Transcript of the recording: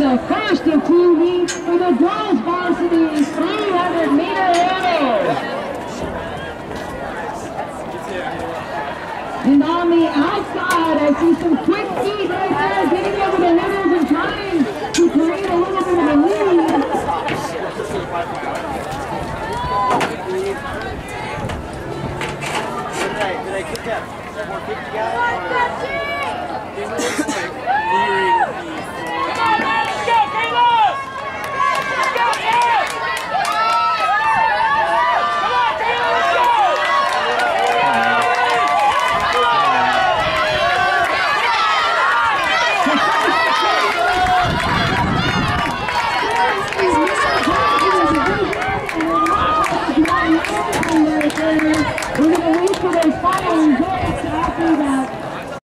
the first of 2 heats for the girls varsity 300-meter hurdle. And on the outside, I see some quick